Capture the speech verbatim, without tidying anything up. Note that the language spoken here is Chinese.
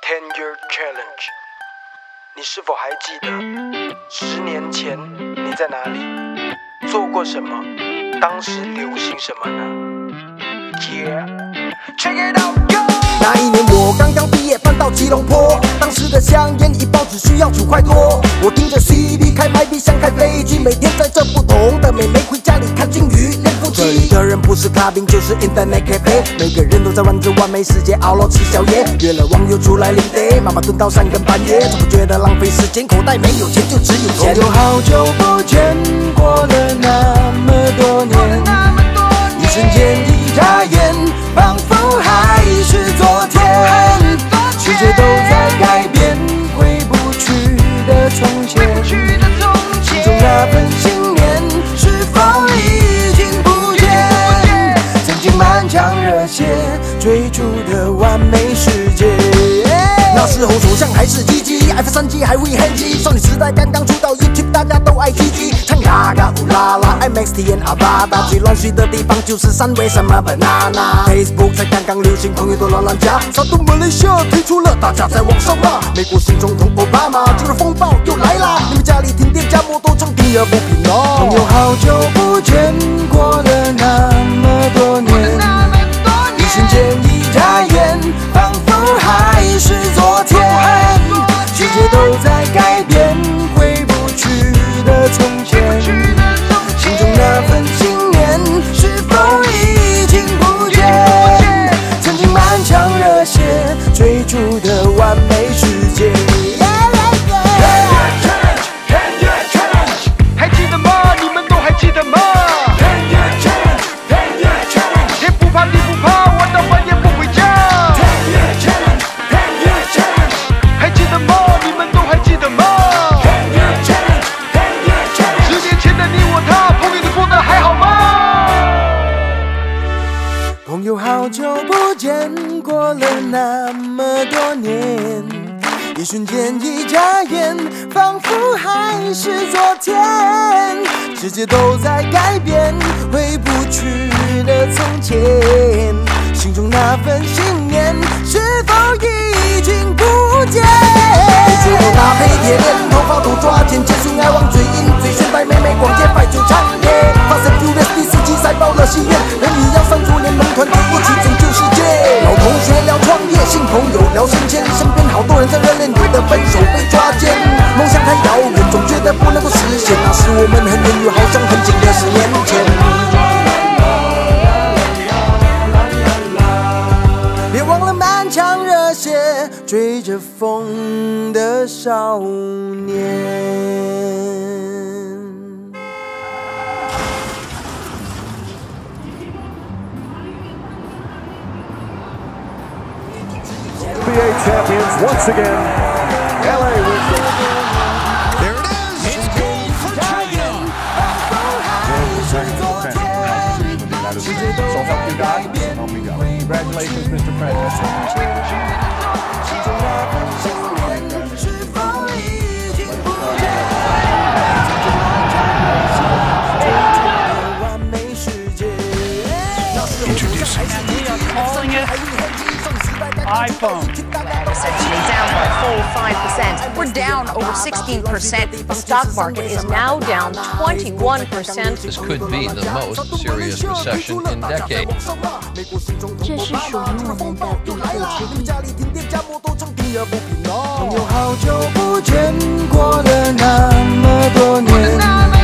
Ten Year Challenge， 你是否还记得十年前你在哪里，做过什么，当时流行什么呢 ？Yeah， check it out go。 那一年我刚刚毕业，搬到吉隆坡，当时的香烟一包只需要九块多。我听着 C D 开麦比像开飞机，每天载着不同的妹妹回家里看金鱼练腹肌。这里的人不是 clubbing 就是 internet cafe， 每个人都在玩着完美世界，熬了吃宵夜，约了网友出来领 day， 妈妈蹲到三更半夜，怎么觉得浪费时间？口袋没有钱就只有钱。有好久不见，过了那么多年，一瞬间一眨眼，仿佛还是昨天，世界都在改变，回不去的从前，心中那份信念是否已经不见？曾经满腔热血追逐的完美世界，那时候手上还是机机 ，iPhone 三 G 还未很机，少女时代刚刚出道 ，YouTube 大家都爱 G G， 唱嘎嘎乌拉拉 ，I Max T N 阿巴达，最乱睡的地方就是三为什么 banana。Facebook 才刚刚流行，朋友都乱乱加，沙东马来西亚推出了，大家在网上骂。美国新总统奥巴马，今日风暴又来啦！你们家里停电加摩托车，第二不平哦。朋友好久不见，过了那么多年，一瞬间一眨眼，仿佛还是昨天。世界都在改变，回不去的从前，心中那份信念是否已经不见？曾经满腔热血追逐的完美世界。 还记得吗？你们都还记得吗？天不怕地不怕，我到半夜不回家。还记得吗？你们都还记得吗？十年前的你我他，朋友你过得还好吗？ 朋友好久不见，过了那么多年，一瞬间一眨眼，仿佛还是昨天。世界都在改变，回不去的从前，心中那份信念是否已经不见？最后搭配铁链，头发都抓紧，结束爱往嘴硬，最炫带妹妹逛街摆酒唱耶。发现 U S 第四季赛爆了戏院，人你要上出联盟团结一起拯救世界。老同学聊创业，新朋友聊升迁，身边好多人在热恋，有的分手被抓奸。梦想太遥远，总觉得不能够实现，那时我们很远，又好像很近的十年前。别忘了满腔热血追着风的少年。 N B A champions once again. L A with There it is. It's goal for China. So help you God. Help me God. Congratulations, Mister President. ，calling it iPhone. Essentially down by a full five percent. We're down over sixteen percent. The stock market is now down twenty-one percent. This could be the most serious recession in decades. 这是属于我们的必后之地。 朋友好久不见，过了那么多年。